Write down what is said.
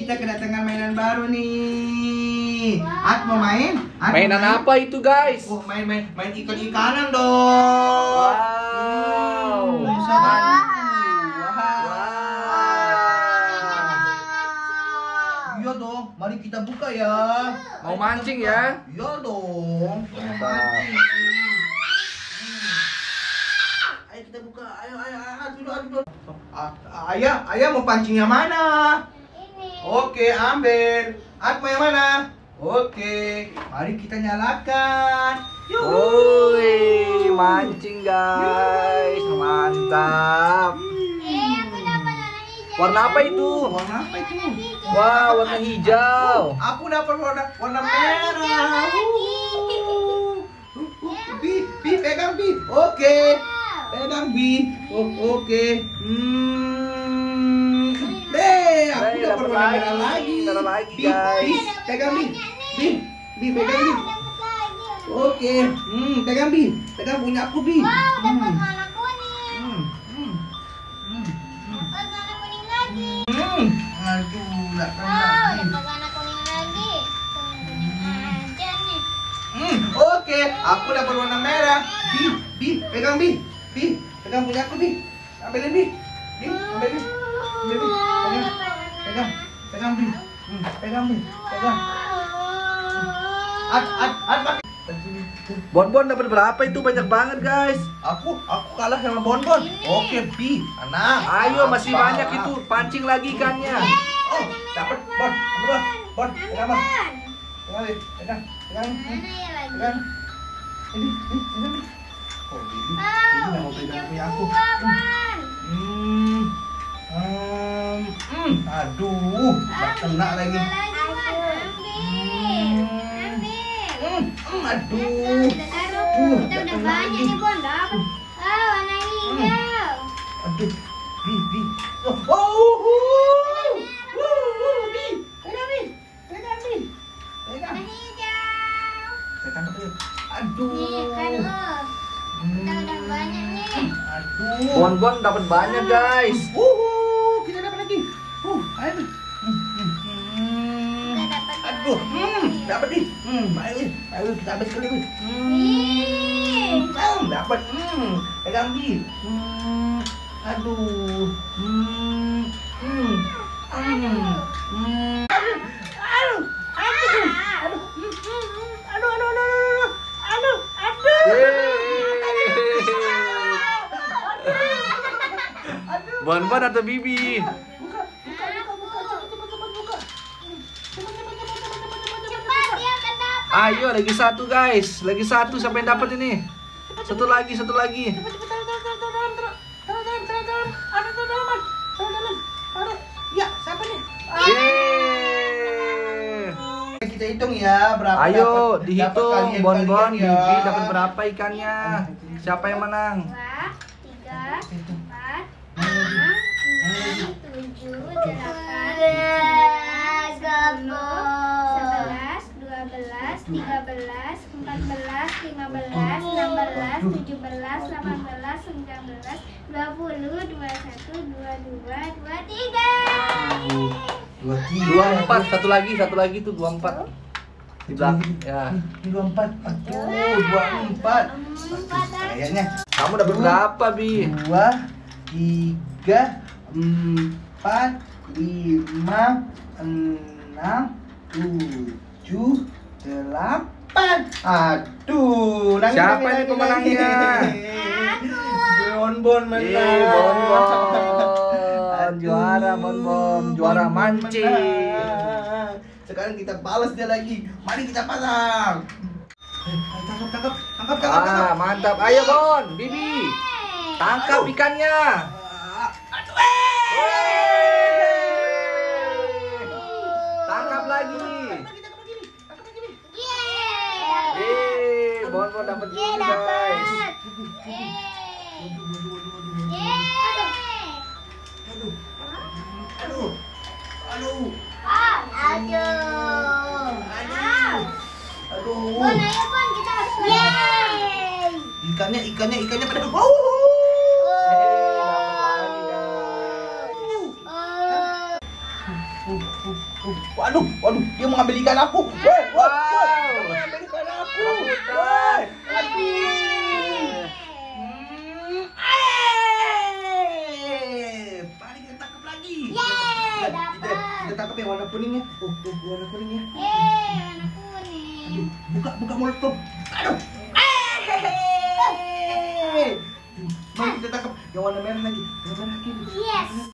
kita kedatangan mainan baru nih. At mau main? Mainan apa itu, guys? Oh, main ikan-ikanan dong. Wow. Bisa bantu. Iya dong, mari kita buka ya. Mau mancing ya? Iya dong. Mantap. Ayo kita buka. Ayo. Ayah mau pancing yang mana? Ini. Oke, ambil. At mau yang mana? Oke, mari kita nyalakan. Woi, mancing guys. Mantap. Aku dapat warna hijau. Warna apa itu? Warna apa itu? Wah, warna hijau. Aku dapat warna merah. Bi, pegang Bi. Oke. Pegang Bi. Oke. Aku Hey, dapat dapat warna lagi. merah lagi. Dapat lagi, Bi, guys. pegang Bi. Bi, pegang Bi. Oke. Pegang Bi. Pegang punya aku Bi. Wow, dapat warna kuning. Dapat warna kuning lagi. Aduh, nggak Wow, lagi. dapat warna kuning lagi. Aja nih. Oke, aku dapat warna merah. Bi, pegang Bi. Bi, pegang punya aku Bi. Ambilin Bi. Bi, ambil Bi. Ambil Bi. Pegang Bi. Pegang Bi. Pegang. At. Bonbon dapat berapa itu? Banyak banget, guys. Aku kalah sama Bonbon. Oke, Bi. Anak. Ayo, masih banyak itu. Pancing lagi ikannya. Oh, dapat Bon. Ambil Bon. Pegang Bon. Pegang Bi. Pegang. Mana ya lagi? Pegang. Ini. Oh, Bibi. Wow, Bibi nggak mau pegang punya aku. Bang. Aduh, nggak kena lagi. Ambil. Aduh. Kita udah banyak nih, Bon. Dapat. Warna hijau. Aduh, Bi. Bi. Pegang Bi. Warna hijau. Pegang Bi. Nih, kan Aduh. lo. Kita udah banyak nih. Aduh. Bonbon dapat banyak, guys. Kita dapat lagi. Ayo. Kita dapat Aduh, lagi. dapat nih. Ayo kita habis kali. Ih. Dapat. Pegang Bi. Aduh. Bonbon atau Bibi? Cepat dia akan dapat. Ayo, lagi satu, guys. Lagi satu, siapa yang dapat ini? Satu lagi. Ya, siapa nih? Yeay. Kita hitung ya berapa. Ayo, dapat dihitung. kalian-kalian Bonbon, ya. Bibi dapat berapa ikannya? Siapa yang menang? 2, 3, 4, 5, 6, 7, 8, 9, 10, 11, 12, 13, 14, 15, 16, 17, 18, 19, 20, 21, 22, 23. 24, satu lagi tuh 24. Di belakang. Ya. 24. Aduh, 24. Kayaknya Kamu dapat berapa, Bi? 2, 3, 4, 5, 6, 7, 8. Aduh, Siapa nih pemenangnya? Bonbon menang. Bonbon. Juara Bonbon, juara mancing. Sekarang kita balas dia lagi. Mari kita pasang. Tangkap. Ah, mantap. Ayo, Bon, Bibi. Tangkap ikannya. Tangkap lagi. Bonbon dapat juga, guys. Aduh. Bon, ayo Bon, kita harus menang. Ikannya pada Dapat lagi, guys. Waduh, waduh, dia mengambil ikan aku. Woi, woi, woi, dia mengambil ikan aku. Woi, aduh. Mari kita tangkap lagi. Yeay, dapat. Kita tangkap yang warna kuningnya. Oh, warna kuningnya. Warna kuning. Buka mulut tuh. Aduh. Mari kita tangkap yang warna merah lagi. Yang merah lagi. Yes.